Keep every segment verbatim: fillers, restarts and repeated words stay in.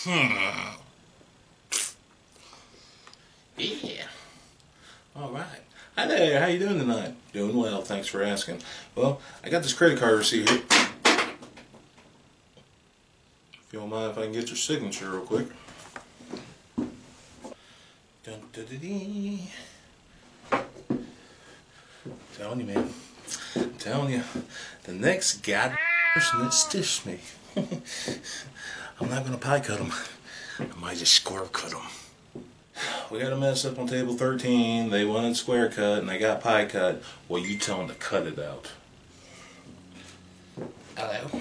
Hmm. Yeah. All right. Hi there. How you doing tonight? Doing well. Thanks for asking. Well, I got this credit card receipt here. If you don't mind if I can get your signature real quick. Dun, dun, dun, dun. Telling you, man. I'm telling you, the next god person that stiffs me, I'm not gonna pie cut them. I might just square cut them. We got a mess up on table thirteen. They wanted square cut and they got pie cut. Well, you tell them to cut it out. Hello.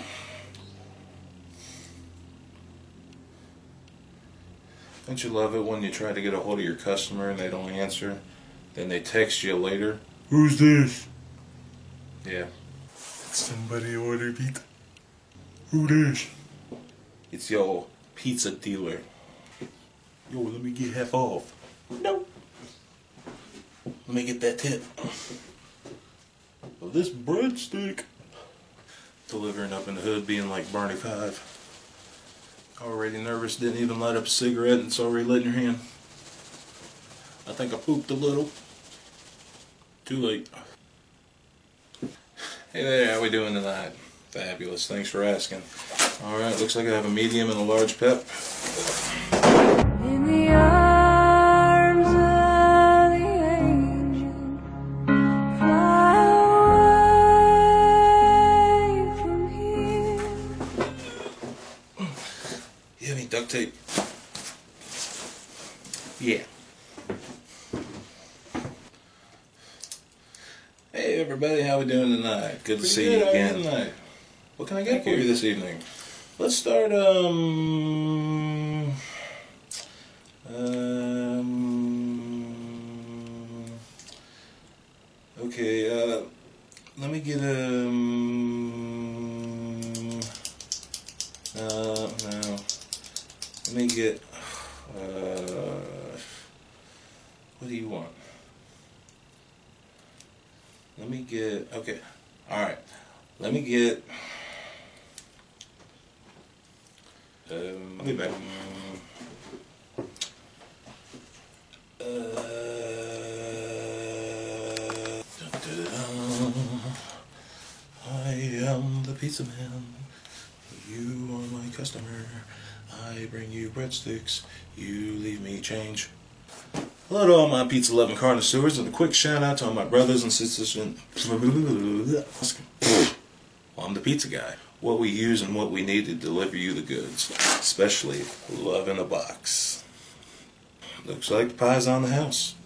Don't you love it when you try to get a hold of your customer and they don't answer? Then they text you later. Who's this? Yeah. Did somebody order pizza? Who this? It's your pizza dealer. Yo, let me get half off. Nope. Let me get that tip. Well, this breadstick. Delivering up in the hood being like Barney Five. Already nervous, didn't even light up a cigarette and it's already lit in your hand. I think I pooped a little. Too late. Hey there, how we doing tonight? Fabulous, thanks for asking. Alright, looks like I have a medium and a large pep. In the arms of the angel, fly away from here. You have any duct tape? Yeah. Hey everybody, how we doing tonight? Good to Pretty see good, you how are you again. tonight? What can I get for you this evening? Let's start, um... Um... Okay, uh... let me get, um... Uh, no. Let me get, uh... what do you want? Let me get, okay, alright, let me get, um, I'll be back. Uh, dun, dun, dun. I am the pizza man, you are my customer, I bring you breadsticks, you leave me change. Hello to all my pizza loving connoisseurs and a quick shout out to all my brothers and sisters in well, I'm the pizza guy. What we use and what we need to deliver you the goods, especially love in a box. Looks like the pie's on the house.